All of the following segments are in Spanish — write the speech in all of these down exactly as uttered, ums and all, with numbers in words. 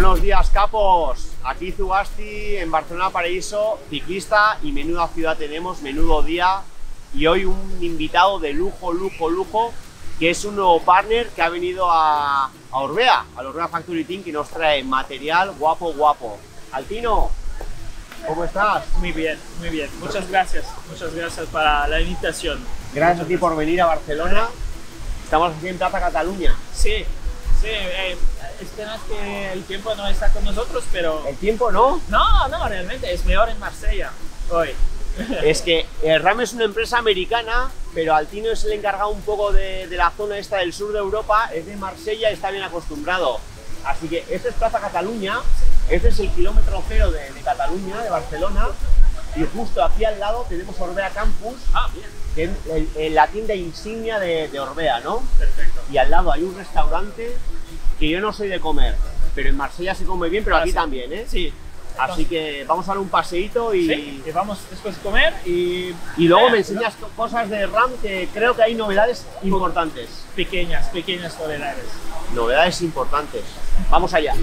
Buenos días, capos. Aquí Zugasti en Barcelona Paraíso, ciclista, y menuda ciudad tenemos, menudo día. Y hoy un invitado de lujo, lujo, lujo, que es un nuevo partner que ha venido a, a Orbea, al Orbea Factory Team, que nos trae material guapo, guapo. Altino, ¿cómo estás? Muy bien, muy bien. Muchas gracias. Muchas gracias para la invitación. Gracias a ti por venir a Barcelona. Estamos aquí en Plaza Cataluña. Sí, sí. Eh, es pena que el tiempo no está con nosotros, pero... ¿El tiempo no? No, no, realmente es mejor en Marsella hoy. Es que el RAM es una empresa americana, pero Altino es el encargado un poco de, de la zona esta del sur de Europa, es de Marsella y está bien acostumbrado. Así que este es Plaza Cataluña, este es el kilómetro cero de, de Cataluña, de Barcelona, y justo aquí al lado tenemos Orbea Campus, Ah, bien. que es el, el, la tienda insignia de, de Orbea, ¿no? Perfecto. Y al lado hay un restaurante que yo no soy de comer, pero en Marsella se come bien, pero Ah, aquí sí. también, ¿eh? Sí. Así que vamos a dar un paseíto y... Sí, y vamos después a comer y... Y luego Eh, me enseñas cosas de RAM que creo que hay novedades importantes. Pequeñas, pequeñas novedades. Novedades importantes. Vamos allá.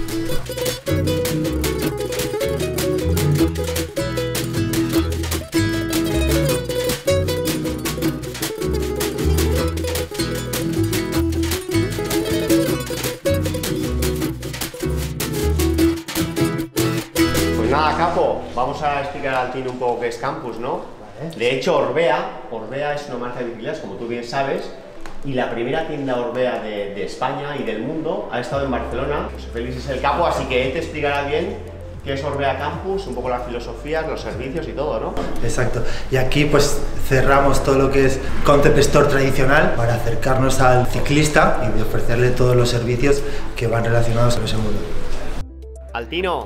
Pues nada, capo, vamos a explicar al Altino un poco qué es Campus, ¿no? Vale. De hecho, Orbea, Orbea es una marca de bicicletas, como tú bien sabes, y la primera tienda Orbea de, de España y del mundo ha estado en Barcelona. José Félix es el capo, así que él te explicará bien qué es Orbea Campus, un poco las filosofías, los servicios y todo, ¿no? Exacto. Y aquí pues cerramos todo lo que es Concept Store tradicional para acercarnos al ciclista y de ofrecerle todos los servicios que van relacionados con ese mundo. Altino,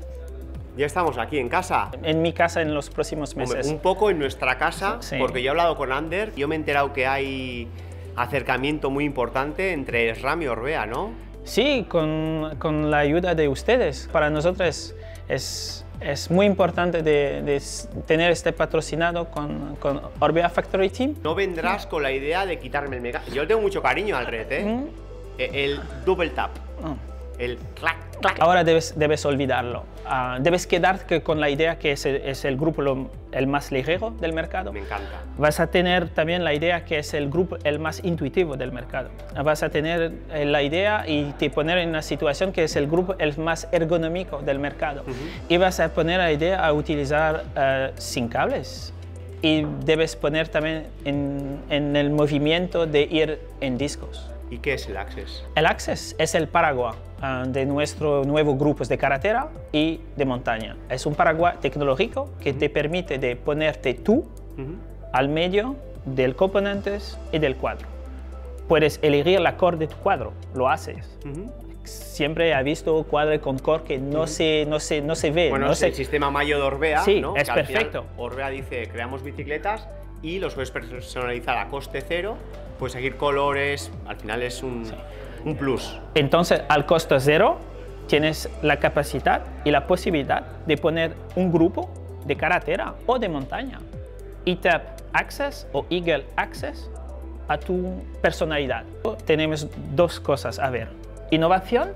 ya estamos aquí en casa. En mi casa en los próximos Hombre, meses. un poco en nuestra casa, Sí. porque yo he hablado con Ander, yo me he enterado que hay acercamiento muy importante entre SRAM y Orbea, ¿no? Sí, con, con la ayuda de ustedes. Para nosotros es, es muy importante de, de tener este patrocinado con, con Orbea Factory Team. No vendrás con la idea de quitarme el mega... Yo le tengo mucho cariño al red, ¿eh? Mm. El, el double tap, Oh. el clac, clac. Ahora debes, debes olvidarlo. Uh, debes quedarte con la idea que es el, es el grupo lo, el más ligero del mercado. Me encanta. Vas a tener también la idea que es el grupo el más intuitivo del mercado. Vas a tener eh, la idea y te poner en una situación que es el grupo el más ergonómico del mercado. Uh-huh. Y vas a poner la idea a utilizar uh, sin cables. Y debes poner también en, en el movimiento de ir en discos. ¿Y qué es el Access? El Access es el paraguas uh, de nuestro nuevo grupo de carretera y de montaña. Es un paraguas tecnológico que te permite de ponerte tú Uh-huh. al medio del componentes y del cuadro. Puedes elegir la core de tu cuadro, lo haces. Uh-huh. Siempre he visto cuadro con core que no, uh-huh. se, no, se, no se ve. Bueno, no es se... el sistema Mayo de Orbea, sí, ¿no? es Que al perfecto. final Orbea dice, creamos bicicletas y los puedes personalizar a coste cero, puedes seguir colores, al final es un, sí. un plus. Entonces, al costo cero, tienes la capacidad y la posibilidad de poner un grupo de carretera o de montaña. E T A P Access o Eagle Access a tu personalidad. Tenemos dos cosas a ver. Innovación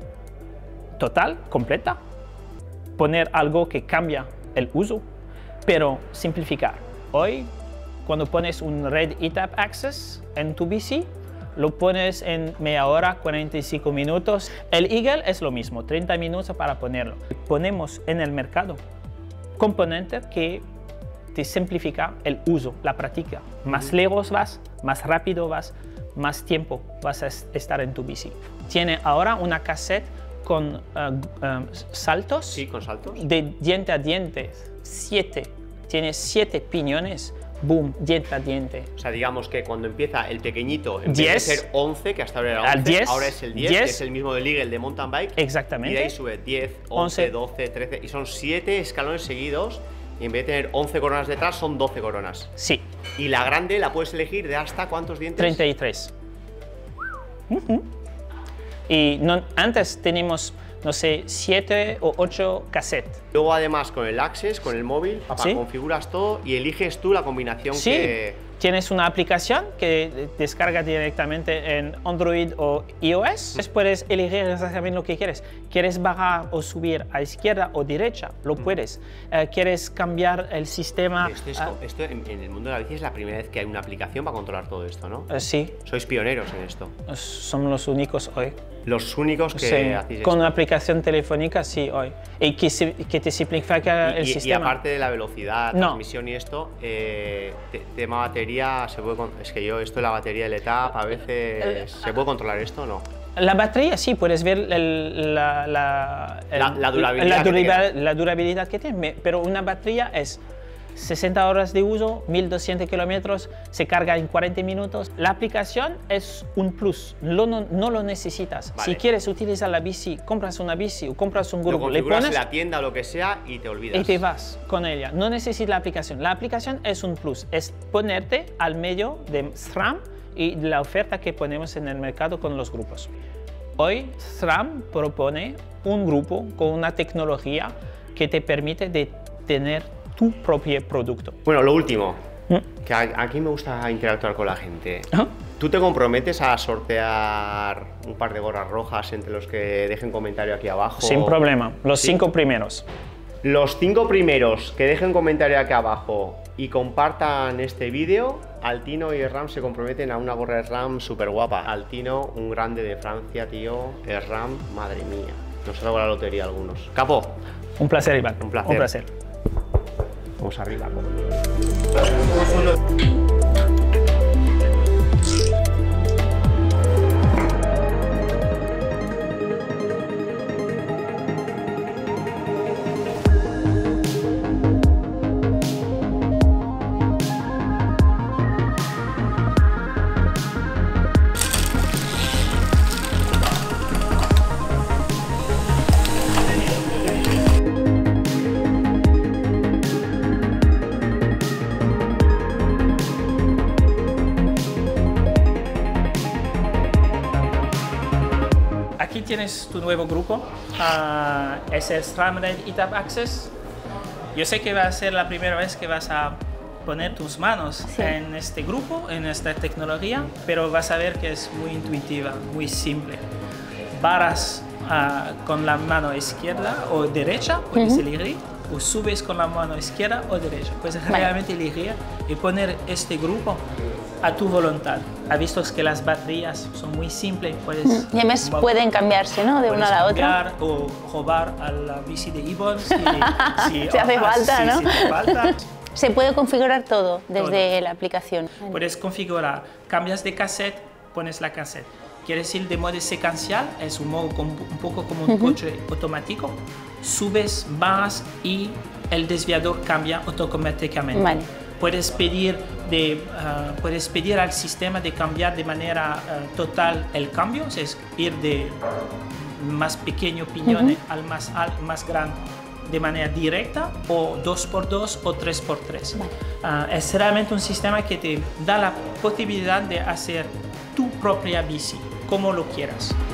total, completa. Poner algo que cambia el uso, pero simplificar. Hoy, cuando pones un Red E T A P Access en tu bici, lo pones en media hora, cuarenta y cinco minutos. El Eagle es lo mismo, treinta minutos para ponerlo. Ponemos en el mercado componentes que te simplifica el uso, la práctica. Más lejos vas, más rápido vas, más tiempo vas a estar en tu bici. Tiene ahora una cassette con uh, uh, saltos. Sí, con saltos. De diente a diente, siete. Tiene siete piñones, boom, diente a diente. O sea, digamos que cuando empieza el pequeñito, en diez, vez de ser once, que hasta ahora era once, al diez, ahora es el diez, diez, que es el mismo del Eagle de mountain bike. Exactamente. Y de ahí sube diez, once, doce, trece, y son siete escalones seguidos. Y en vez de tener once coronas detrás, son doce coronas. Sí. Y la grande la puedes elegir de hasta ¿cuántos dientes? treinta y tres. Uh-huh. Y no, antes teníamos, no sé, siete o ocho cassettes. Luego además con el Access, con el móvil, papá, ¿Sí? configuras todo y eliges tú la combinación Sí. que... Tienes una aplicación que descarga directamente en Android o iOS. Entonces puedes elegir exactamente lo que quieres. ¿Quieres bajar o subir a izquierda o derecha? Lo puedes. Uh, ¿Quieres cambiar el sistema? Esto, es, uh, esto en, en el mundo de la bici es la primera vez que hay una aplicación para controlar todo esto, ¿no? Uh, sí. Sois pioneros en esto. Somos los únicos hoy. Los únicos que sí, hacéis con esto. una aplicación telefónica, sí, hoy. Y que, se, que te simplifica y, el y, sistema. Y aparte de la velocidad, no. transmisión y esto, eh, te, tema batería, se puede, es que yo esto de la batería del E T A P a veces, ¿se puede controlar esto o no? La batería sí, puedes ver el, la, la, el, la, la durabilidad, la, durabilidad, que la durabilidad que tiene, pero una batería es sesenta horas de uso, mil doscientos kilómetros, se carga en cuarenta minutos. La aplicación es un plus, no, no, no lo necesitas. Vale. Si quieres utilizar la bici, compras una bici o compras un grupo, le pones en la tienda o lo que sea y te olvidas. Y te vas con ella. No necesitas la aplicación. La aplicación es un plus, es ponerte al medio de SRAM y la oferta que ponemos en el mercado con los grupos. Hoy SRAM propone un grupo con una tecnología que te permite de tener tu propio producto. Bueno, lo último, ¿Mm? que aquí me gusta interactuar con la gente. ¿Ah? ¿Tú te comprometes a sortear un par de gorras rojas entre los que dejen comentario aquí abajo? Sin problema, los ¿Sí? cinco primeros. Los cinco primeros que dejen comentario aquí abajo y compartan este vídeo, Altino y SRAM se comprometen a una gorra SRAM súper guapa. Altino, un grande de Francia, tío. SRAM, madre mía. Nos ha dado la lotería algunos. Capo. Un placer, Iván. Un placer. Un placer. Vamos arriba. Aquí tienes tu nuevo grupo, uh, es el SRAM Red E T A P Access. Yo sé que va a ser la primera vez que vas a poner tus manos sí. en este grupo, en esta tecnología, pero vas a ver que es muy intuitiva, muy simple. Varas uh, con la mano izquierda o derecha, puedes uh-huh. elegir, o subes con la mano izquierda o derecha. Puedes vale. realmente elegir y poner este grupo a tu voluntad. Has visto que las baterías son muy simples. Puedes y además pueden cambiarse, ¿no? De una a la otra. O robar a la bici de Ivonne si, si, si hace falta, si, ¿no? Si te falta. Se puede configurar todo desde todo. la aplicación. Puedes configurar, cambias de cassette, pones la cassette. Quieres ir de modo secuencial, es un modo como, un poco como un uh-huh. coche automático. Subes, bajas y el desviador cambia automáticamente. Vale. Puedes pedir, de, uh, puedes pedir al sistema de cambiar de manera uh, total el cambio, es ir de más pequeño piñones uh-huh. al más, al más grande de manera directa, o dos por dos o tres por tres. Vale. Uh, es realmente un sistema que te da la posibilidad de hacer tu propia bici, como lo quieras.